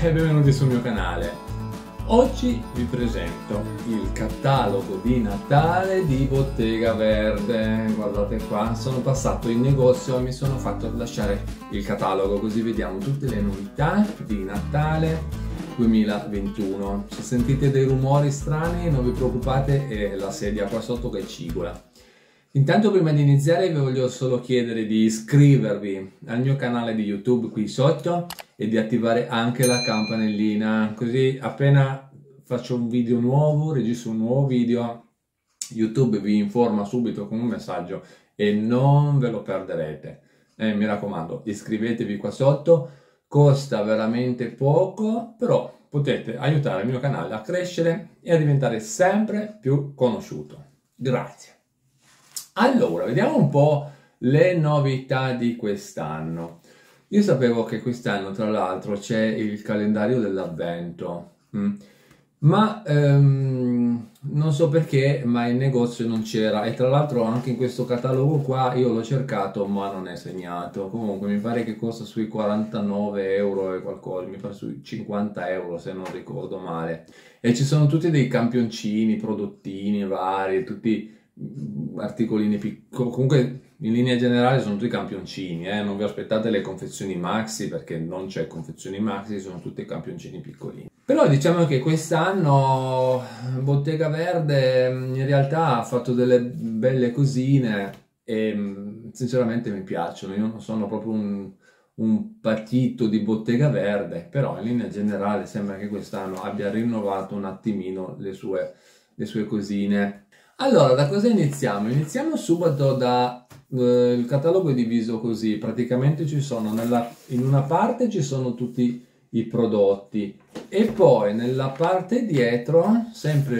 e benvenuti sul mio canale. Oggi vi presento il catalogo di Natale di Bottega Verde. Guardate qua, sono passato in negozio e mi sono fatto lasciare il catalogo, così vediamo tutte le novità di Natale 2021. Se sentite dei rumori strani non vi preoccupate, è la sedia qua sotto che cigola. Intanto, prima di iniziare, vi voglio solo chiedere di iscrivervi al mio canale di YouTube qui sotto e di attivare anche la campanellina, così appena faccio un video nuovo, registro un nuovo video, YouTube vi informa subito con un messaggio e non ve lo perderete. Mi raccomando, iscrivetevi qua sotto, costa veramente poco, però potete aiutare il mio canale a crescere e a diventare sempre più conosciuto. Grazie. Allora, vediamo un po' le novità di quest'anno. Io sapevo che quest'anno, tra l'altro, c'è il calendario dell'avvento, ma non so perché, ma in negozio non c'era, e tra l'altro anche in questo catalogo qua io l'ho cercato ma non è segnato. Comunque mi pare che costa sui 49 euro e qualcosa, mi pare sui 50 euro se non ricordo male, e ci sono tutti dei campioncini, prodottini vari, tutti articolini piccoli. Comunque in linea generale sono tutti campioncini, non vi aspettate le confezioni maxi, perché non c'è confezioni maxi, sono tutti campioncini piccolini. Però diciamo che quest'anno Bottega Verde in realtà ha fatto delle belle cosine e sinceramente mi piacciono. Io non sono proprio un patito di Bottega Verde, però in linea generale sembra che quest'anno abbia rinnovato un attimino le sue cosine. Allora, da cosa iniziamo? Iniziamo subito da... il catalogo è diviso così, praticamente ci sono in una parte ci sono tutti i prodotti e poi nella parte dietro, sempre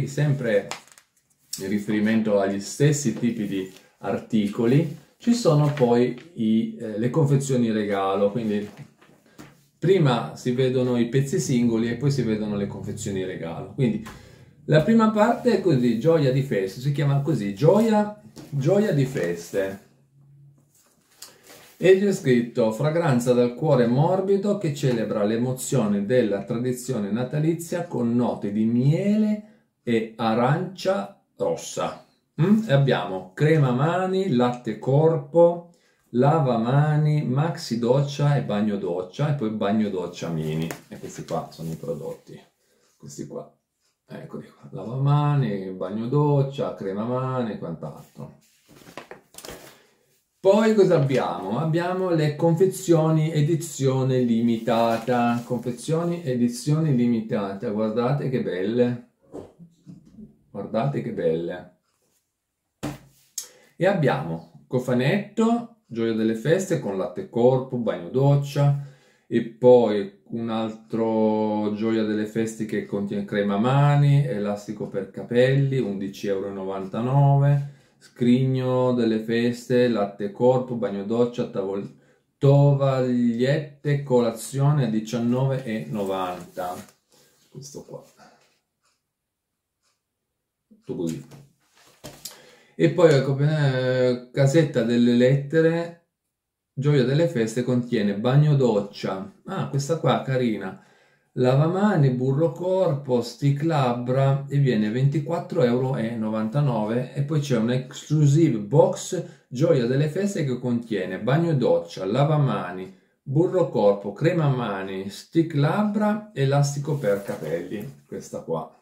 in riferimento agli stessi tipi di articoli, ci sono poi le confezioni regalo, quindi prima si vedono i pezzi singoli e poi si vedono le confezioni regalo. Quindi la prima parte è così, gioia di feste, si chiama così, gioia di feste. E c'è scritto fragranza dal cuore morbido che celebra l'emozione della tradizione natalizia con note di miele e arancia rossa. E abbiamo crema mani, latte corpo, lavamani, maxi doccia e bagno doccia, e poi bagno doccia mini. E questi qua sono i prodotti, questi qua. Eccoli qua, lavamani, bagno doccia, crema mani e quant'altro. Poi cosa abbiamo? Abbiamo le confezioni edizione limitata. Confezioni edizione limitata, guardate che belle. Guardate che belle. E abbiamo cofanetto, gioia delle feste con latte corpo, bagno doccia, e poi un altro gioia delle feste che contiene crema mani, elastico per capelli, 11,99 €, scrigno delle feste, latte corpo, bagno doccia, tovagliette colazione a 19,90 €. Questo qua. Tutto così. E poi ecco, casetta delle lettere, gioia delle feste, contiene bagno doccia, questa qua carina, lavamani, burro corpo, stick labbra, e viene 24,99 €. E poi c'è un exclusive box gioia delle feste che contiene bagno doccia, lavamani, burro corpo, crema mani, stick labbra, elastico per capelli. Questa qua.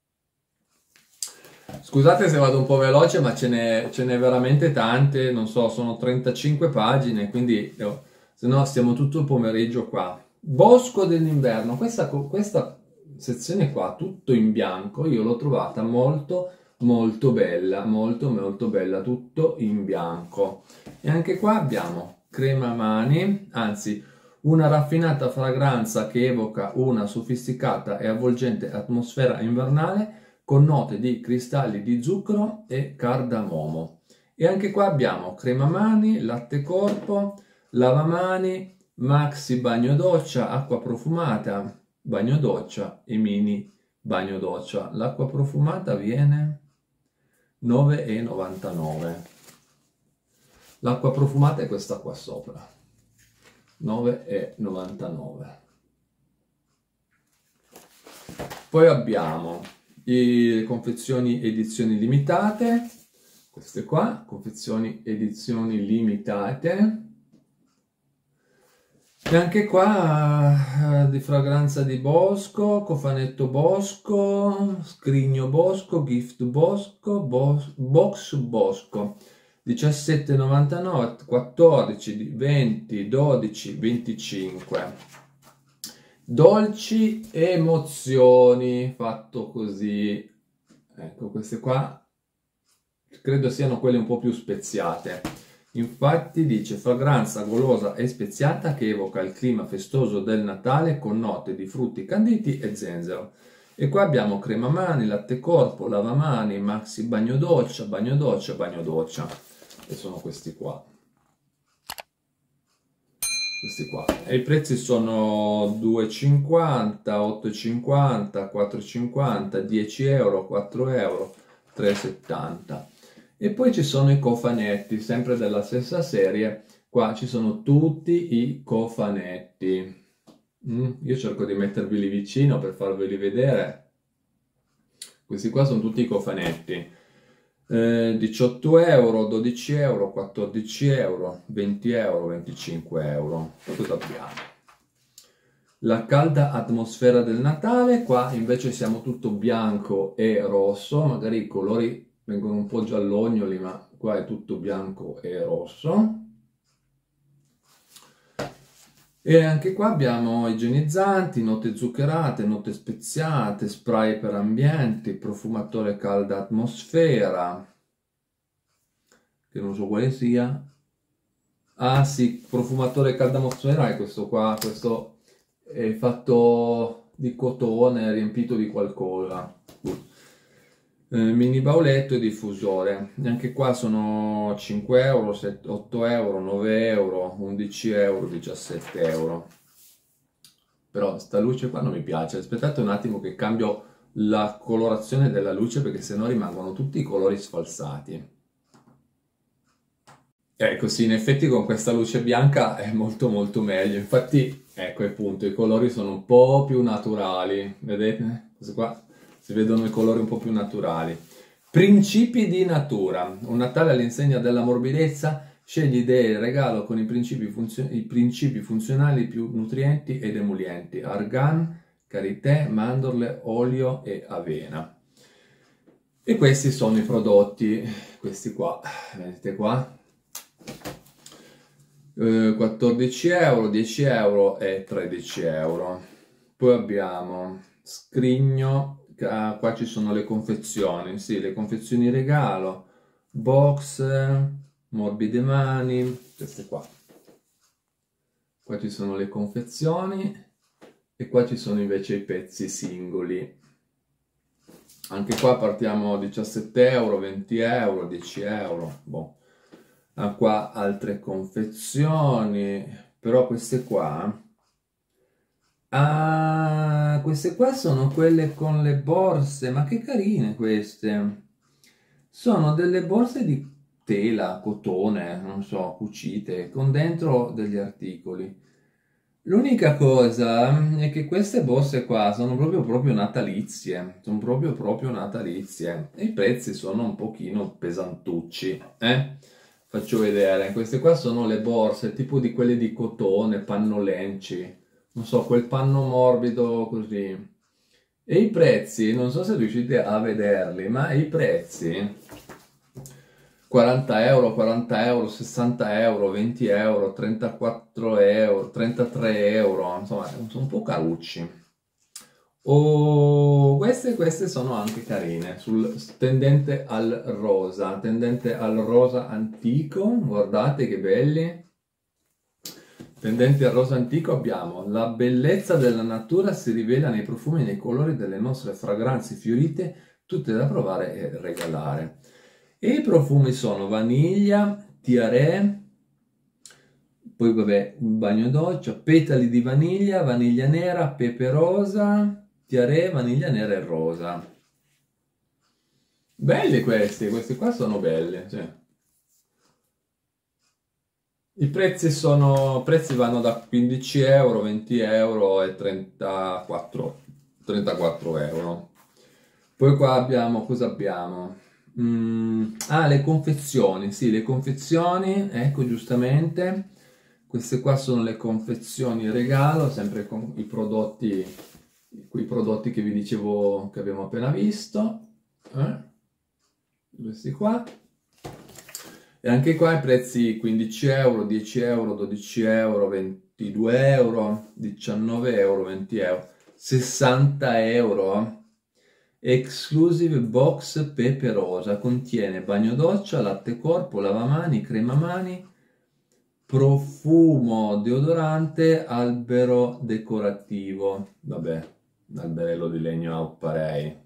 Scusate se vado un po' veloce, ma ce n'è veramente tante, non so, sono 35 pagine, quindi se no stiamo tutto il pomeriggio qua. Bosco dell'inverno, questa sezione qua, tutto in bianco, io l'ho trovata molto bella, molto bella, tutto in bianco. E anche qua abbiamo crema mani, anzi una raffinata fragranza che evoca una sofisticata e avvolgente atmosfera invernale, con note di cristalli di zucchero e cardamomo. E anche qua abbiamo crema mani, latte corpo, lavamani, maxi bagno doccia, acqua profumata, bagno doccia e mini bagno doccia. L'acqua profumata viene 9,99 €. L'acqua profumata è questa qua sopra, 9,99 €. Poi abbiamo le confezioni edizioni limitate, queste qua, confezioni edizioni limitate. E anche qua di fragranza di bosco, cofanetto bosco, scrigno bosco, gift bosco, box bosco. 17,99, 14, 20, 12, 25. Dolci emozioni, fatto così. Ecco, queste qua credo siano quelle un po' più speziate. Infatti dice fragranza golosa e speziata che evoca il clima festoso del Natale con note di frutti canditi e zenzero. E qua abbiamo crema mani, latte corpo, lavamani, maxi bagno doccia, bagno doccia, bagno doccia. E sono questi qua. Questi qua. E i prezzi sono 2,50, 8,50, 4,50, 10 euro, 4 euro, 3,70. E poi ci sono i cofanetti, sempre della stessa serie. Qua ci sono tutti i cofanetti. Io cerco di metterveli vicino per farveli vedere. Questi qua sono tutti i cofanetti. 18 euro, 12 euro, 14 euro, 20 euro, 25 euro. Cosa abbiamo? La calda atmosfera del Natale. Qua invece siamo tutto bianco e rosso. Magari i colori vengono un po' giallognoli, ma qua è tutto bianco e rosso. E anche qua abbiamo igienizzanti, note zuccherate, note speziate, spray per ambienti, profumatore calda atmosfera, che non so quale sia. Ah sì, profumatore calda atmosfera è questo qua, questo è fatto di cotone, riempito di qualcosa. Mini bauletto e diffusore. Anche qua sono 5 euro, 8 euro, 9 euro, 11 euro, 17 euro. Però sta luce qua non mi piace. Aspettate un attimo che cambio la colorazione della luce perché sennò rimangono tutti i colori sfalsati. Ecco sì, in effetti con questa luce bianca è molto molto meglio. Infatti, ecco appunto, i colori sono un po' più naturali. Vedete? Questo qua si vedono i colori un po' più naturali. Principi di natura. Un Natale all'insegna della morbidezza. Scegli idee e regalo con i principi funzionali più nutrienti ed emolienti. Argan, karité, mandorle, olio e avena. E questi sono i prodotti. Questi qua. Vedete qua? 14 euro, 10 euro e 13 euro. Poi abbiamo scrigno. Qua ci sono le confezioni, sì, le confezioni regalo, box, morbide mani, queste qua. Qua ci sono le confezioni e qua ci sono invece i pezzi singoli. Anche qua partiamo 17 euro, 20 euro, 10 euro. Boh. Qua altre confezioni, però queste qua... Ah, queste qua sono quelle con le borse, ma che carine queste! Sono delle borse di tela, cotone, non so, cucite, con dentro degli articoli. L'unica cosa è che queste borse qua sono proprio natalizie, sono proprio natalizie. E i prezzi sono un pochino pesantucci, Faccio vedere, queste qua sono le borse, tipo di quelle di cotone, pannolenci. Non so, quel panno morbido così. E i prezzi, non so se riuscite a vederli, ma i prezzi 40 euro, 40 euro, 60 euro, 20 euro, 34 euro, 33 euro, insomma, sono un po' carucci. Queste sono anche carine, tendente al rosa antico, guardate che belli. Tendenti al rosa antico abbiamo la bellezza della natura si rivela nei profumi e nei colori delle nostre fragranze fiorite, tutte da provare e regalare. E i profumi sono vaniglia, tiare, poi vabbè, bagno doccia, petali di vaniglia, vaniglia nera, pepe rosa, tiare, vaniglia nera e rosa. Belli questi qua sono belli, sì. I prezzi vanno da 15 euro, 20 euro e 34 34 euro. Poi qua abbiamo, cosa abbiamo? Le confezioni, sì, le confezioni, ecco giustamente, queste qua sono le confezioni regalo, sempre con i prodotti, quei prodotti che vi dicevo che abbiamo appena visto, questi qua, e anche qua i prezzi 15 euro, 10 euro, 12 euro, 22 euro, 19 euro, 20 euro, 60 euro. Exclusive box pepe rosa, contiene bagno doccia, latte corpo, lavamani, crema mani, profumo deodorante, albero decorativo. Vabbè, alberello di legno a Opparei.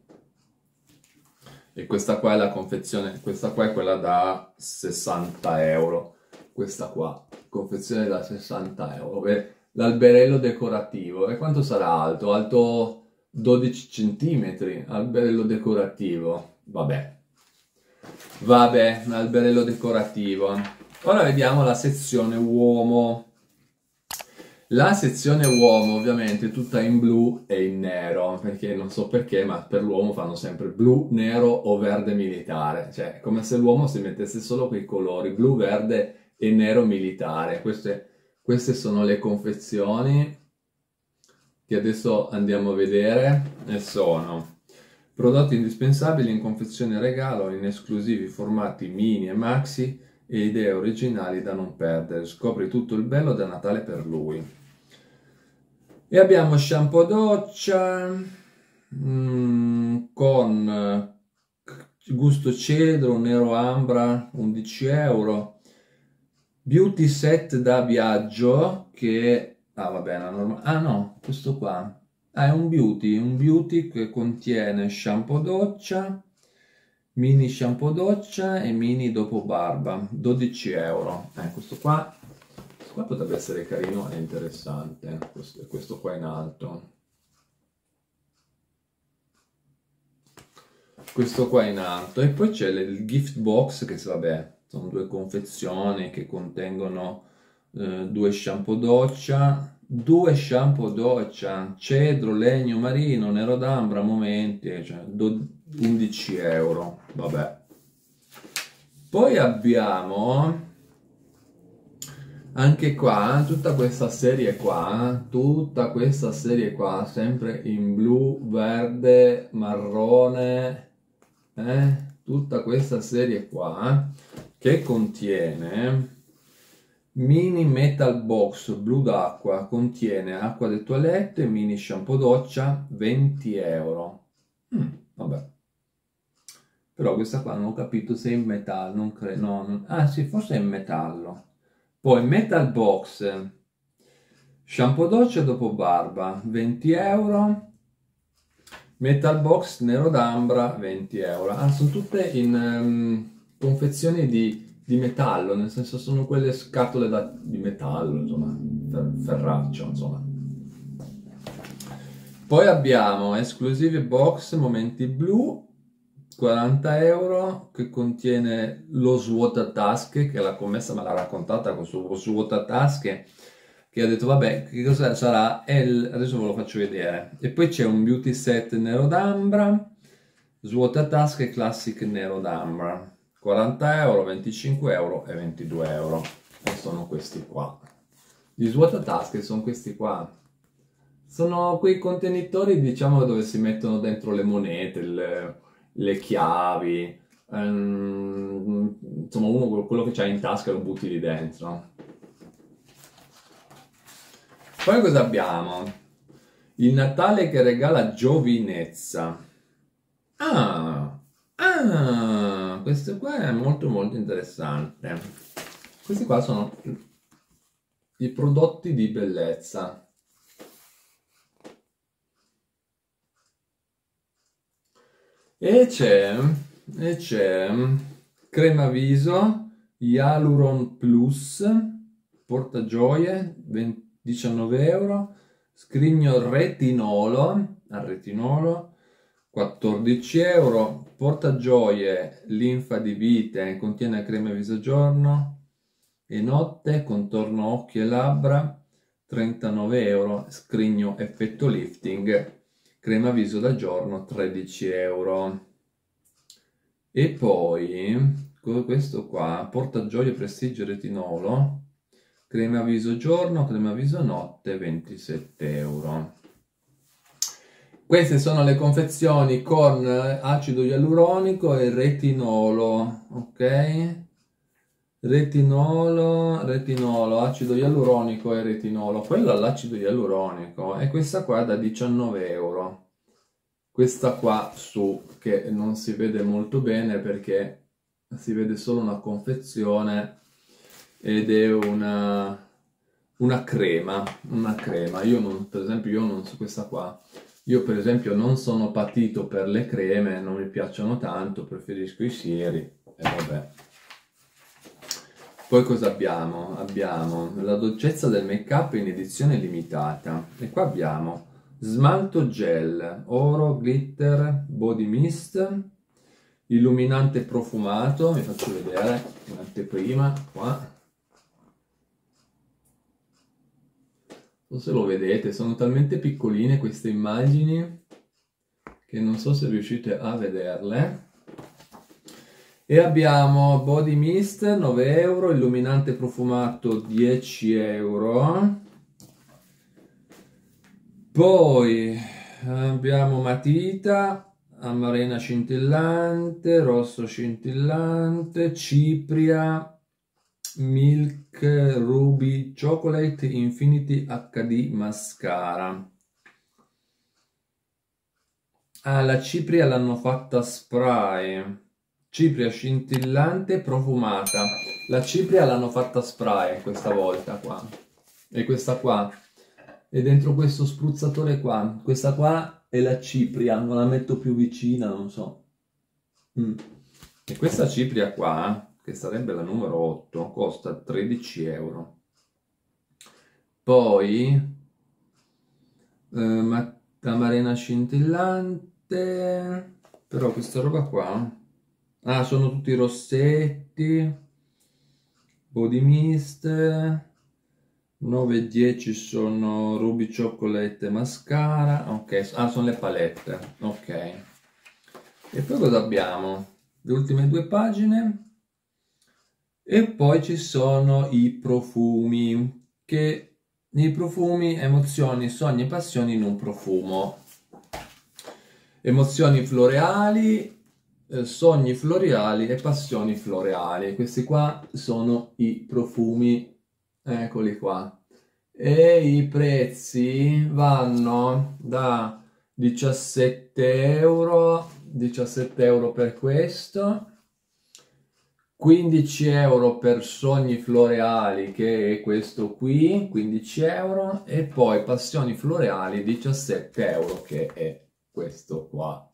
E questa qua è la confezione, questa qua è quella da 60 euro. Questa qua, confezione da 60 euro. L'alberello decorativo. E quanto sarà alto? Alto 12 centimetri, alberello decorativo. Vabbè, alberello decorativo. Ora vediamo la sezione uomo. La sezione uomo ovviamente è tutta in blu e in nero, perché non so perché, ma per l'uomo fanno sempre blu, nero o verde militare. Cioè, è come se l'uomo si mettesse solo quei colori, blu, verde e nero militare. Queste sono le confezioni che adesso andiamo a vedere, e sono prodotti indispensabili in confezione regalo in esclusivi formati mini e maxi e idee originali da non perdere. Scopri tutto il bello da Natale per lui. E abbiamo shampoo doccia con gusto cedro, nero ambra, 11 euro. Beauty set da viaggio che... Ah, vabbè, la norma... Ah, no, questo qua. Ah, è un beauty che contiene shampoo doccia, mini shampoo doccia e mini dopo barba, 12 euro. Questo qua potrebbe essere carino e interessante. Questo qua in alto. Questo qua in alto. E poi c'è il gift box che, vabbè, sono due confezioni che contengono due shampoo doccia, cedro, legno marino, nero d'ambra, momenti, cioè 11 euro, vabbè. Poi abbiamo anche qua tutta questa serie qua, sempre in blu, verde, marrone, tutta questa serie qua che contiene mini metal box blu d'acqua, contiene acqua del toilette, mini shampoo doccia, 20 euro. Vabbè. Però questa qua non ho capito se è in metallo, non credo, no, ah sì, forse è in metallo. Poi metal box, shampoo doccia dopo barba, 20 euro. Metal box nero d'ambra, 20 euro. Ah, sono tutte in confezioni di metallo, nel senso sono quelle scatole di metallo, insomma, ferraccio, insomma. Poi abbiamo esclusive box momenti blu, 40 euro, che contiene lo svuotatasche, che la commessa me l'ha raccontata con suo svuotatasche, che ha detto vabbè, che cosa sarà? Adesso ve lo faccio vedere. E poi c'è un beauty set nero d'ambra, svuotatasche classic nero d'ambra, 40 euro, 25 euro e 22 euro. E sono questi qua. Gli svuotatasche sono questi qua. Sono quei contenitori, diciamo, dove si mettono dentro le monete, le chiavi, insomma, uno quello che c'hai in tasca lo butti lì dentro. Poi cosa abbiamo? Il Natale che regala giovinezza. Questo qua è molto molto interessante. Questi qua sono i prodotti di bellezza. E c'è crema viso Hyaluron Plus, portagioie, 19 euro, scrigno al retinolo, 14 euro, portagioie linfa di vite, contiene crema viso giorno e notte, contorno occhi e labbra, 39 euro, scrigno effetto lifting, crema viso da giorno 13 euro. E poi questo qua, portagioia prestigio retinolo, crema viso giorno, crema viso notte 27 euro. Queste sono le confezioni con acido ialuronico e retinolo, ok? Retinolo, acido ialuronico e retinolo. Quello all'acido ialuronico e questa qua da 19 euro. Questa qua su, che non si vede molto bene perché si vede solo una confezione ed è una crema, Io non, per esempio, io non so questa qua. Io per esempio non sono patito per le creme, non mi piacciono tanto, preferisco i sieri e vabbè. Poi cosa abbiamo? Abbiamo la dolcezza del make-up in edizione limitata e qua abbiamo smalto gel, oro, glitter, body mist, illuminante profumato, vi faccio vedere un'anteprima qua. Non so se lo vedete, sono talmente piccoline queste immagini che non so se riuscite a vederle. E abbiamo body mist 9 euro, illuminante profumato 10 euro. Poi abbiamo matita, amarena scintillante, rosso scintillante, cipria, milk ruby chocolate infinity HD mascara. Ah, la cipria l'hanno fatta spray. Cipria scintillante profumata. La cipria l'hanno fatta spray questa volta qua. E questa qua. E dentro questo spruzzatore qua. Questa qua è la cipria. Non la metto più vicina, non so. E questa cipria qua, che sarebbe la numero 8, costa 13 euro. Poi amarena scintillante. Però questa roba qua... Ah, sono tutti rossetti, body mist, 9 e 10 sono ruby chocolate mascara, ok, ah, sono le palette, ok. E poi cosa abbiamo? Le ultime due pagine. E poi ci sono i profumi, emozioni, sogni e passioni in un profumo. Emozioni floreali, sogni floreali e passioni floreali. Questi qua sono i profumi, eccoli qua, e i prezzi vanno da 17 euro per questo, 15 euro per sogni floreali, che è questo qui, 15 euro, e poi passioni floreali 17 euro, che è questo qua.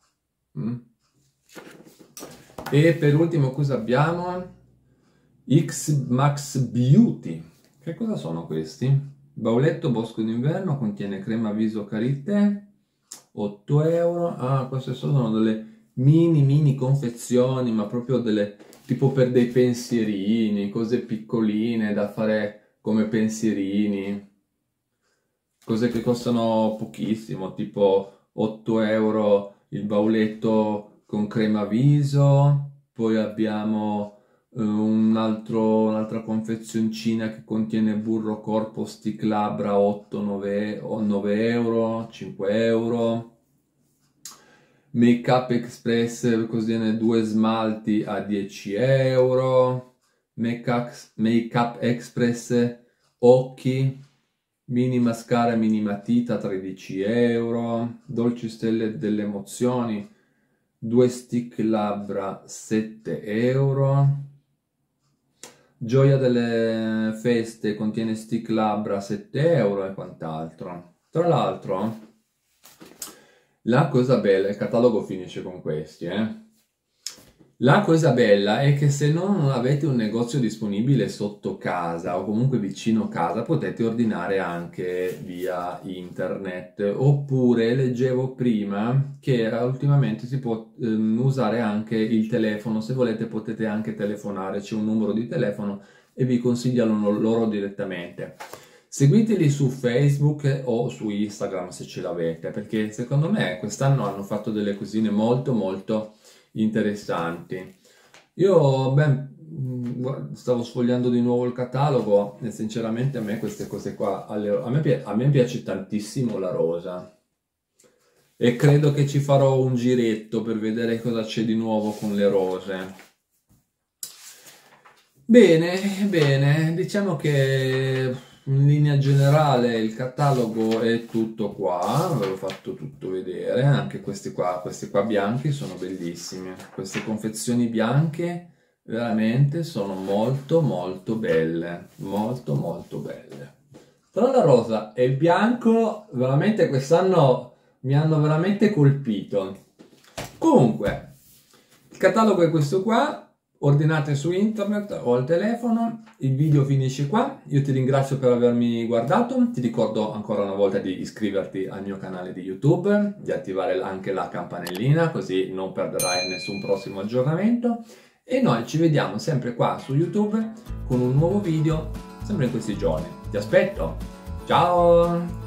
E per ultimo cosa abbiamo? X Max Beauty. Che cosa sono questi? Bauletto Bosco d'inverno, contiene crema viso Karité, 8 euro. Ah, queste sono delle mini confezioni, ma proprio delle tipo per dei pensierini, cose piccoline da fare come pensierini, cose che costano pochissimo, tipo 8 euro il bauletto con crema viso. Poi abbiamo un'altra confezioncina che contiene burro corpo stick labbra 9 euro, 5 euro. Make Up Express contiene 2 smalti a 10 euro. Make Up Express occhi mini mascara mini matita 13 euro. Dolci stelle delle emozioni 2 stick labbra 7 euro. Gioia delle feste contiene stick labbra 7 euro e quant'altro. Tra l'altro, la cosa bella, il catalogo finisce con questi, La cosa bella è che se non avete un negozio disponibile sotto casa o comunque vicino casa, potete ordinare anche via internet. Oppure leggevo prima che ultimamente si può usare anche il telefono. Se volete potete anche telefonare, c'è un numero di telefono e vi consigliano loro direttamente. Seguiteli su Facebook o su Instagram se ce l'avete, perché secondo me quest'anno hanno fatto delle cosine molto molto interessanti. Io, stavo sfogliando di nuovo il catalogo e sinceramente a me queste cose qua, a me piace tantissimo la rosa e credo che ci farò un giretto per vedere cosa c'è di nuovo con le rose. Bene, bene, diciamo che in linea generale il catalogo è tutto qua, ve l'ho fatto tutto vedere, anche questi qua bianchi sono bellissimi, queste confezioni bianche veramente sono molto molto belle, molto molto belle. Tra la rosa e il bianco veramente quest'anno mi hanno veramente colpito. Comunque, il catalogo è questo qua. Ordinate su internet o al telefono, il video finisce qua, io ti ringrazio per avermi guardato, ti ricordo ancora una volta di iscriverti al mio canale di YouTube, di attivare anche la campanellina così non perderai nessun prossimo aggiornamento e noi ci vediamo sempre qua su YouTube con un nuovo video sempre in questi giorni. Ti aspetto, ciao!